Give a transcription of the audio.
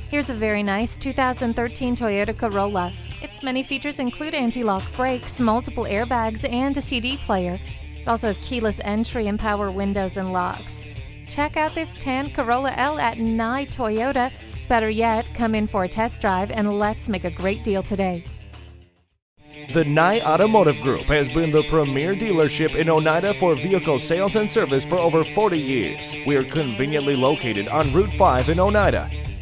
Here's a very nice 2013 Toyota Corolla. Its many features include anti-lock brakes, multiple airbags, and a CD player. It also has keyless entry and power windows and locks. Check out this tan Corolla L at Nye Toyota. Better yet, come in for a test drive and let's make a great deal today. The Nye Automotive Group has been the premier dealership in Oneida for vehicle sales and service for over 40 years. We are conveniently located on Route 5 in Oneida.